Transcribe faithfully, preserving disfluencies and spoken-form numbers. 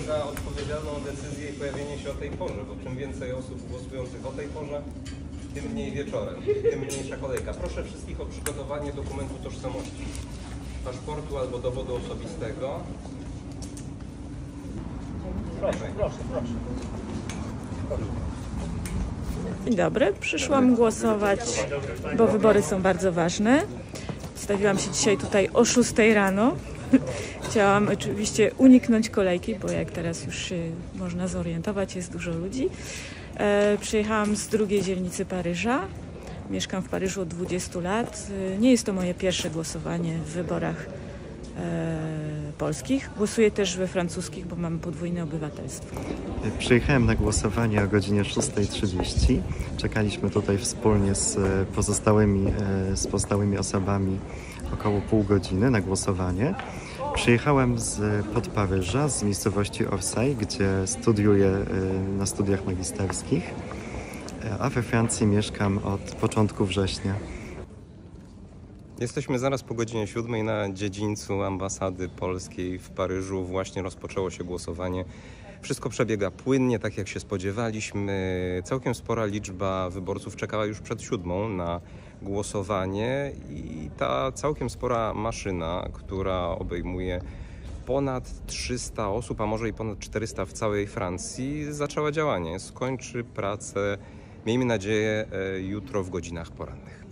za odpowiedzialną decyzję i pojawienie się o tej porze, bo czym więcej osób głosujących o tej porze, tym mniej wieczorem, tym mniejsza kolejka. Proszę wszystkich o przygotowanie dokumentu tożsamości, paszportu albo dowodu osobistego. Proszę, proszę, proszę. Dzień dobry, przyszłam głosować, bo wybory są bardzo ważne. Stawiłam się dzisiaj tutaj o szóstej rano. Chciałam oczywiście uniknąć kolejki, bo jak teraz już się można zorientować, jest dużo ludzi. E, przyjechałam z drugiej dzielnicy Paryża. Mieszkam w Paryżu od dwudziestu lat. Nie jest to moje pierwsze głosowanie w wyborach e, polskich. Głosuję też we francuskich, bo mam podwójne obywatelstwo. Przyjechałem na głosowanie o godzinie szóstej trzydzieści. Czekaliśmy tutaj wspólnie z pozostałymi, z pozostałymi osobami około pół godziny na głosowanie. Przyjechałem z pod Paryża, z miejscowości Orsay, gdzie studiuję na studiach magisterskich, a we Francji mieszkam od początku września. Jesteśmy zaraz po godzinie siódmej na dziedzińcu ambasady polskiej w Paryżu. Właśnie rozpoczęło się głosowanie. Wszystko przebiega płynnie, tak jak się spodziewaliśmy. Całkiem spora liczba wyborców czekała już przed siódmą na głosowanie i ta całkiem spora maszyna, która obejmuje ponad trzysta osób, a może i ponad czterysta w całej Francji, zaczęła działanie. Skończy pracę, miejmy nadzieję, jutro w godzinach porannych.